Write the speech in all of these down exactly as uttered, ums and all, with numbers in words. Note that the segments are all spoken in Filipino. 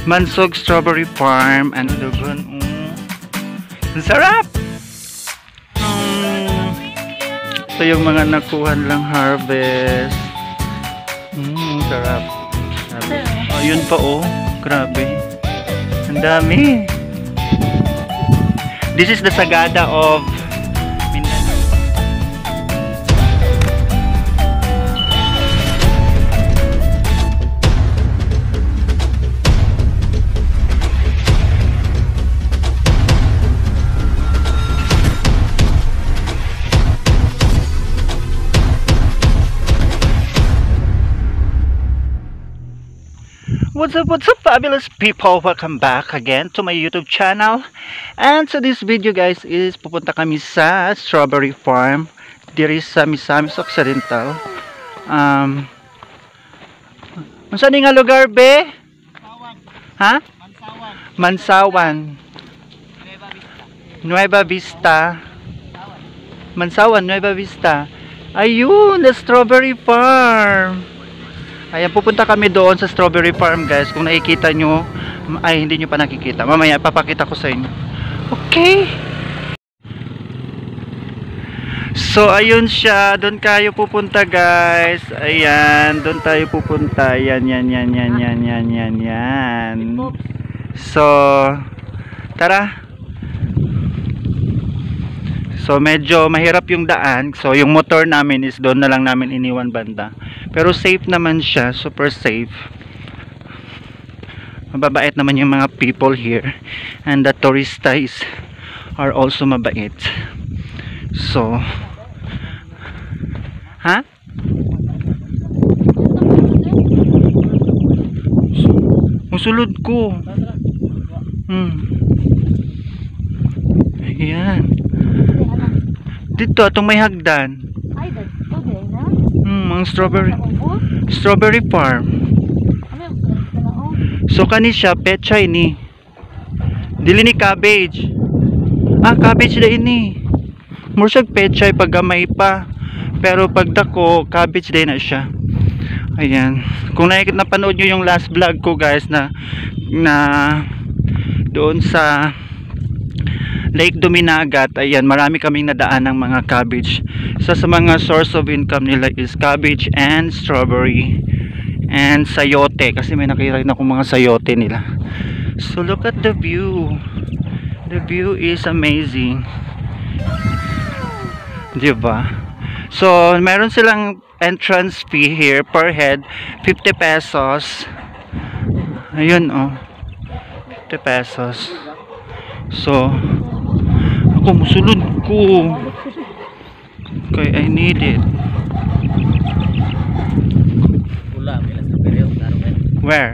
Mansog Strawberry Farm. Ano doon? Mm. Ang sarap! Mm. Ito yung mga nakuhan lang harvest. Mm, sarap. Grabe. Oh, yun pa oh. Grabe. Ang dami. This is the Sagada of Mindanao. What's up, what's up, fabulous people? Welcome back again to my YouTube channel. And so this video guys is pupunta kami sa Strawberry Farm diri sa Misamis Occidental. Um, saan nga lugar be? Mansawan. Ha? Mansawan. Mansawan. Nueva Vista. Mansawan, Nueva Vista. Ayun, the Strawberry Farm. Ayan, pupunta kami doon sa Strawberry Farm guys. Kung nakikita nyo, ay hindi nyo pa nakikita. Mamaya, papakita ko sa inyo. Okay. So, ayun siya. Doon kayo pupunta guys. Ayan, doon tayo pupunta. Yan, yan, yan, yan, yan, yan, yan, yan. So, tara. So, medyo mahirap yung daan. So, yung motor namin is doon na lang namin iniwan banda. Pero safe naman siya, super safe. Mababait naman yung mga people here. And the touristas are also mabait. So, ha? Musulod ko. Hmm. Ayan. Dito, itong may hagdan. Hmm, mga strawberry. Strawberry Farm. So kani siya pechay ni. Dili ni cabbage. Ah, cabbage na ini. Mursag pechay pag gamay pa. Pero pag dako, cabbage din na siya. Ayan. Kung nakikita napanood niyo yung last vlog ko guys na na doon sa Lake Duminagat, ayan, marami kaming nadaan ng mga cabbage. Isa sa mga source of income nila is cabbage and strawberry and sayote, kasi may nakita rin ako mga sayote nila. So look at the view. The view is amazing, diba? So meron silang entrance fee here per head, fifty pesos. Ayun oh, fifty pesos. So ako musulod ko. Okay, I need it. Where?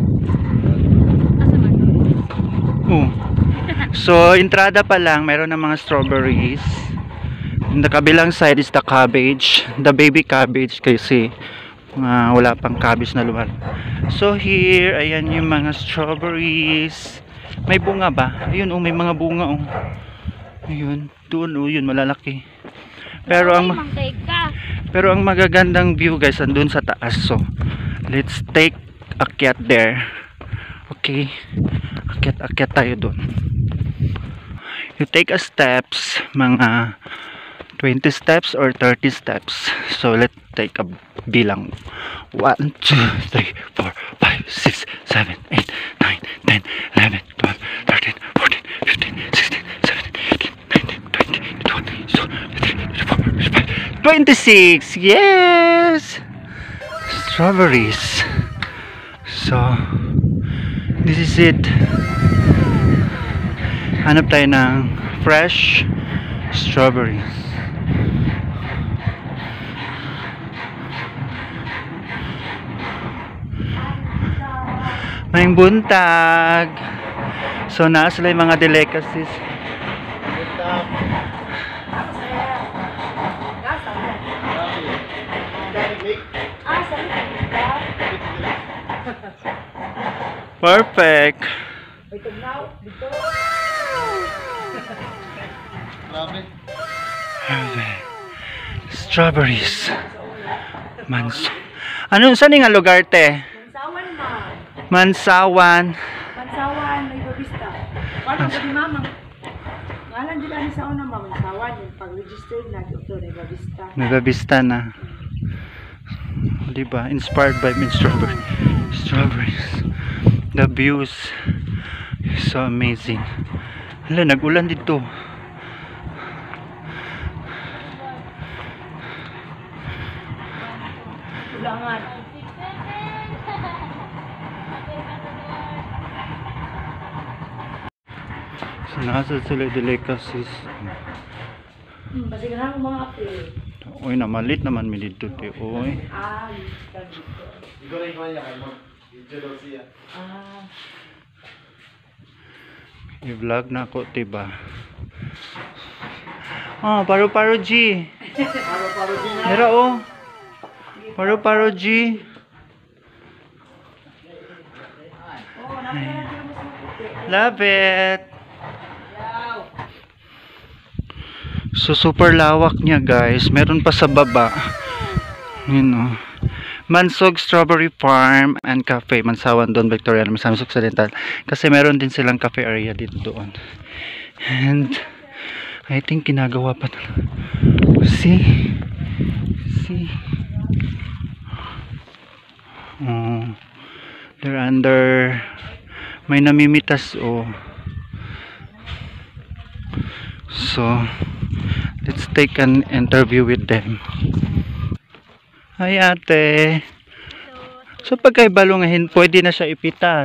Oh. So, entrada pa lang, meron ng mga strawberries. In the kabilang side is the cabbage, the baby cabbage kasi uh, wala pang cabbage na lumal. So, here, ayan yung mga strawberries. May bunga ba? Ayun, oh, may mga bunga, oh. Ayun, doon, oh, yun, malalaki. Pero ang pero ang magagandang view guys andun sa taas. So let's take akyat there. Okay, akyat akyat tayo doon. You take a steps, mga twenty steps or thirty steps. So let's take a bilang one, two, three, four, five, six, seven, eight, nine, ten, eleven, twelve, thirteen, fourteen, fifteen, sixteen, seventeen, eighteen, nineteen, twenty, twenty-one, twenty-two, twenty-six. Yes, strawberries. So this is it. Hanap tayo ng fresh strawberries. May buntag. So naa sila yung mga delicacies. Perfect. Strawberries. Manso. Ano, saan nga lugar te? Mansawan ma. Mansawan. Mansawan, may babista. Paano ba di mamang? Ngalan din ani sa una mamang Mansawan yung pag-register na dito may babista. May babista na. Diba? Inspired by mint strawberry. Strawberries. The views is so amazing. Hala, nag-ulan dito. Ulangan. So, nasa sila delicacies. Hmm, basi nga mga apel. Uy, namalit naman mi dito. Uy. Ah, dito. Ah. I-vlog na ako, diba? Oh, paro-paro G. Paro-paro G na. Mira, oh. Paro-paro G. Oh, napakalaga mo sa puti. Love it. So, super lawak niya, guys. Meron pa sa baba. Yun, oh. Mansog Strawberry Farm and Cafe, Mansawan doon, Victoria, Misamis Occidental. Kasi meron din silang cafe area dito doon. And I think ginagawa pa. See? See? Oh, they're under, may namimitas, oh. So, let's take an interview with them. Hi ate. So pagkay balungahin, pwede na siya ipitas.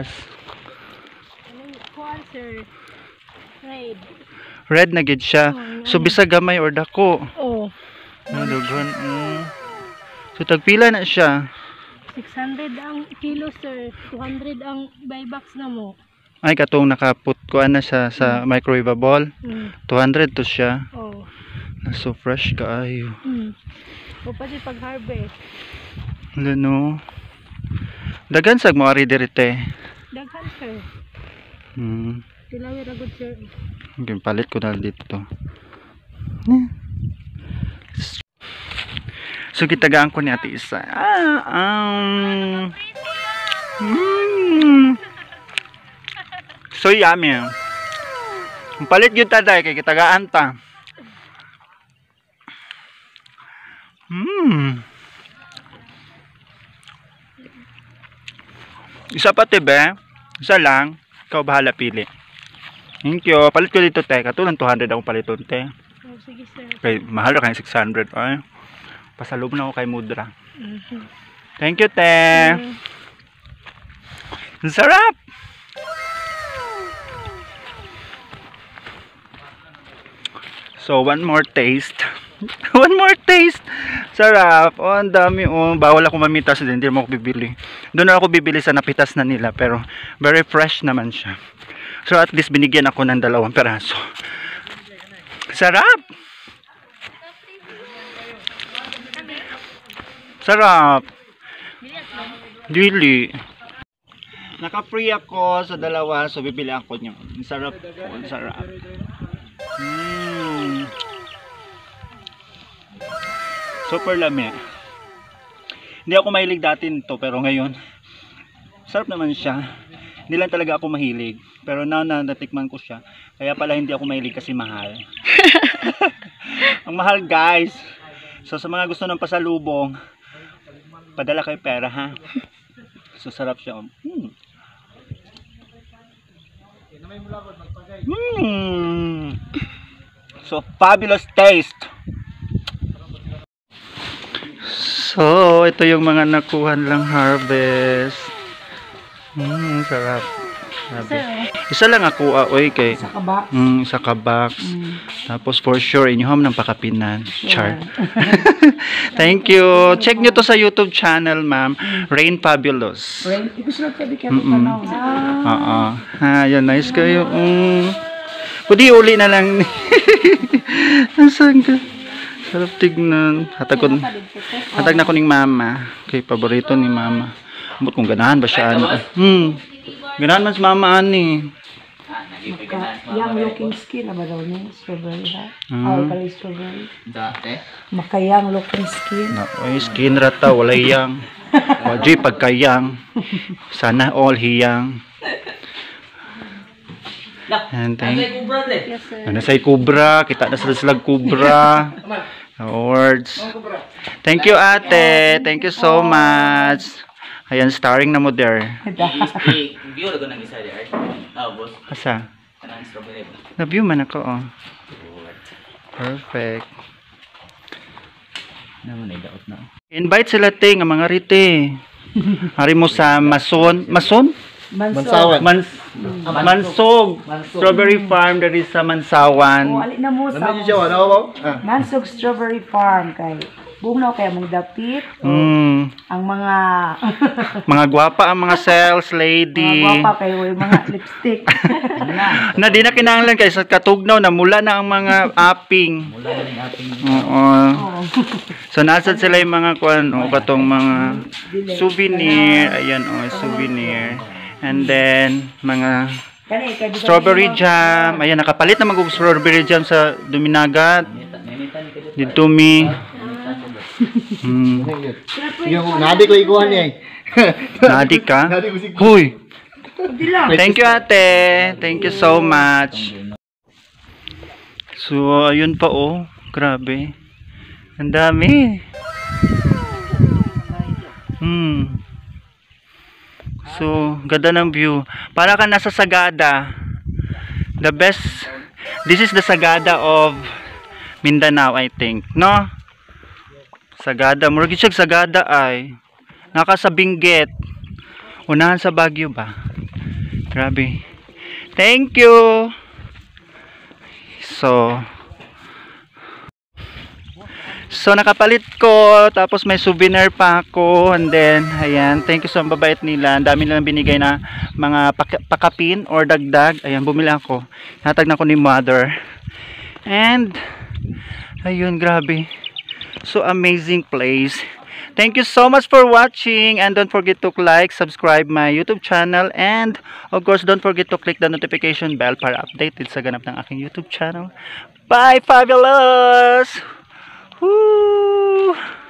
Kuan sir. Red. Red na gid siya. So bisag gamay or dako. Oh. Nadugon. Mm. So tagpila na siya. six hundred ang kilo sir. two hundred ang buy box na mo. Ay katong nakaput ko na siya sa microwavable. Mm. two hundred to siya. Oh. So fresh kaayo. Mm. O pati pag harvest. Lano. Dagan sag mo ari dirite. Daghan sir. Hmm. Tilawi ra gud sir. Okay, palit ko na dito. So gitagaan ko ni Ate Isa. Ah, um. Mm. So yummy. Palit gyud ta dai kay gitagaan ta. Hmm. Isa pa tibe. Isa lang. Ikaw bahala pili. Thank you. Palit ko dito te. Katulad two hundred akong paliton te. Oh, sige sir. Kay mahal ra kay six hundred. Ay. Pasalub na ako kay Mudra. Mm-hmm. Thank you te. Mm-hmm. Sarap. So one more taste. One more taste. Sarap. Oh, ang dami. Oh, bawal ako mamitas din. Hindi mo ako bibili. Doon ako bibili sa napitas na nila. Pero very fresh naman siya. So at least binigyan ako ng dalawang peraso. Sarap. Sarap. Dili. Naka-free ako sa dalawa. So bibili ako niyo. Sarap. Oh, sarap. Mm. Super lami. Hindi ako mahilig dati nito pero ngayon sarap naman siya. Hindi lang talaga ako mahilig. Pero now na natikman ko siya, kaya pala hindi ako mahilig kasi mahal. Ang mahal guys. So sa mga gusto ng pasalubong, padala kayo pera ha. So sarap siya. Hmm. Hmm. So fabulous taste. So, ito yung mga nakuhan lang harvest. Hmm, sarap. Sabi. Isa lang ako, ah, oy, kay. Sa kabak. Mm, isa ka box. Mm. Tapos for sure, inyuham ng pakapinan. Char. Thank you. Check nyo to sa YouTube channel, ma'am. Rain Fabulous. Rain, ito sila pwede kayo Mm -mm. tanaw. Ah. Oo. Ha, yan, nice kayo. Mm. Pwede uli na lang. Nasaan ka? Sarap tignan. Hatag ko, hatag na ko ning mama. Kay paborito ni mama. Amot kung ganahan ba siya ano. Hmm. Ganahan mas mama ani. Maka, young looking skin na ba daw niya? Strawberry ha? Mm. Oh, kali strawberry. Dati. Maka young looking skin. Na, oy, skin rata, wala yang. Wadi pagkayang. Sana all hiyang. And thank Yes, sir. ano say kubra, kita na sila sila kubra. Awards. Thank you ate. Thank you so much. Ayan, starring na mo there. View lang nang isa there. Ah, boss. Asa? Kanang strawberry. Na-view man ako, oh. Perfect. Naman ay daot na. Invite sila te, nga mga rite. Hari mo sa Mason. Mason? Mansawan. Mans Mansog. Strawberry Farm dari sa Oh, Mansawan. ali na mo sa ano ba? Mansog Strawberry Farm kay bugnaw kay mong dapit. Mm. Ang mga Mga gwapa ang mga sales mga lady. gwapa kay way mga lipstick. Na di na kinahanglan kay sa katugnaw na mula na ang mga aping. Mula na ning ating Oo. Oo. So nasad sila yung mga kuan o katong mga souvenir, ayan oh, souvenir. And then mga Kani kay di ba strawberry nila- jam, ayan nakapalit na mag strawberry jam sa Duminagat. nanitan ka dito. Dito mi. Hmm. Yung nabi ko ikuhan niya eh. Nadi ka? Nabi ko si Huy. Di lang. Thank you ate. Thank you so much. So ayun pa oh, grabe. Ang dami. Hmm. So, ganda ng view. Para ka nasa Sagada. The best. This is the Sagada of Mindanao, I think. No? Sagada. Murag siya Sagada ay. Naka sa Benguet. Unahan sa Baguio ba? Grabe. Thank you. So, So nakapalit ko, tapos may souvenir pa ako, and then ayan, thank you so much, babait nila. Ang dami nilang binigay na mga pak pakapin or dagdag. Ayan, bumili ako. Natag na ko ni mother. And ayun, grabe. So amazing place. Thank you so much for watching, and don't forget to like, subscribe my YouTube channel, and of course don't forget to click the notification bell para updated sa ganap ng aking YouTube channel. Bye, fabulous! Woo!